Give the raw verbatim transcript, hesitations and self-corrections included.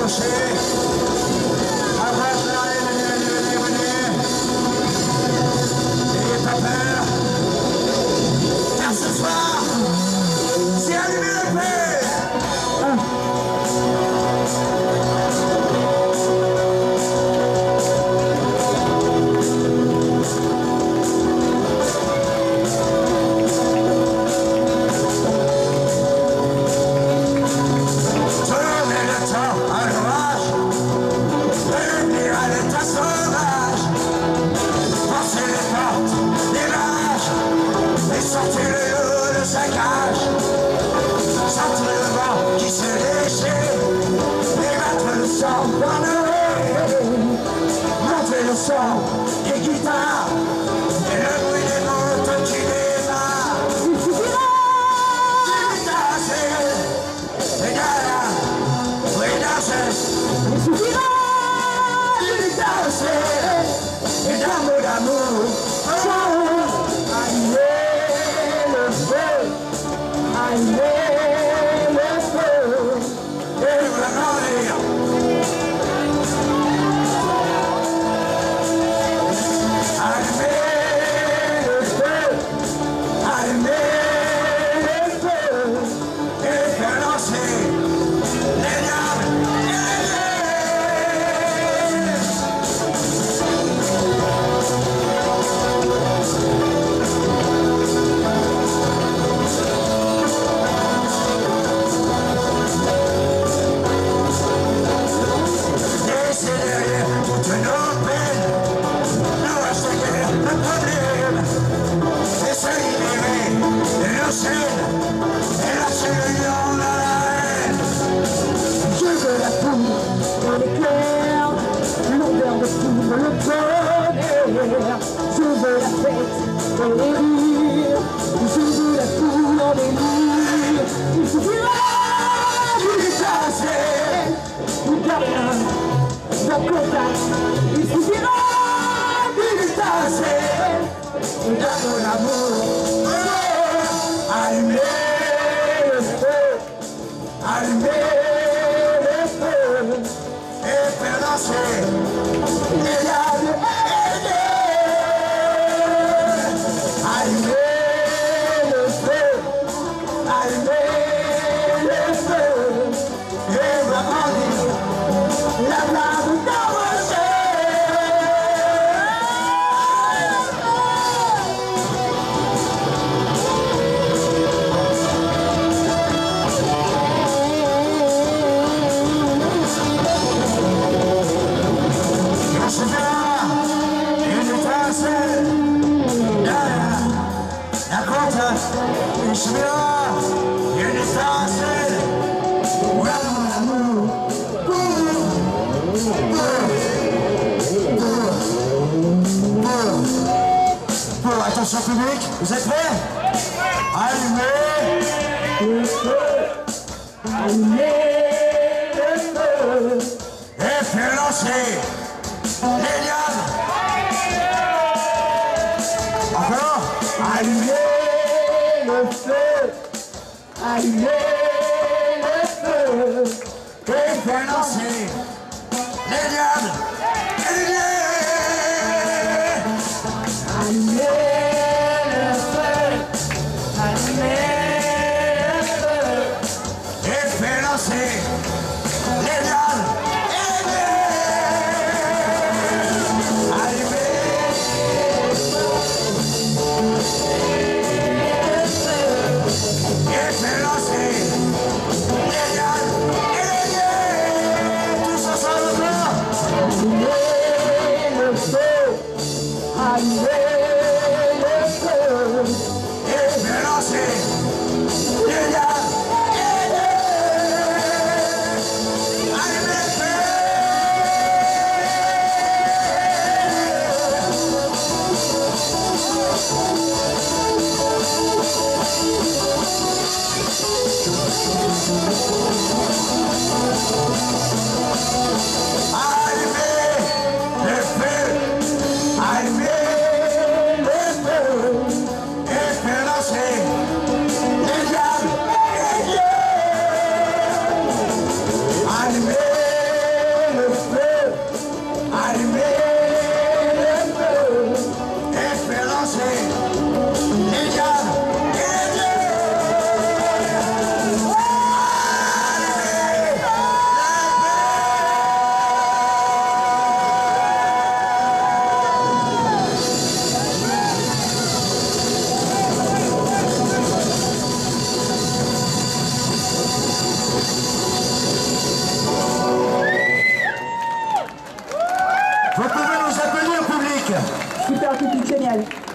Et guitare, et le bruit des mots qui démarrent. Il suffira de tasser, et derrière, oui, danser. Il suffira de tasser, et d'un mot d'amour. Allumez le feu, allumez le feu, et nous l'agrandir. Je veux la fête dans les rires, je veux la foule dans les murs. Il suffira de tasser, de rien, d'un contact. Il suffira de tasser, d'un bon amour. Allumez le feu, allumez le feu, et faire danser les diables. Attention public, vous êtes prêts? Allumez le feu, allumez le feu, et faites lancer les diables. Encore, allumez le feu, allumez le feu, et faites lancer les diables. Et les diables. Allumez le feu, allumez le feu, et faites lancer les diables. Allumez le feu, et faites lancer les diables. Tous ensemble encore. Allumez le feu, allumez. Vous pouvez nous applaudir, public. Super, public génial.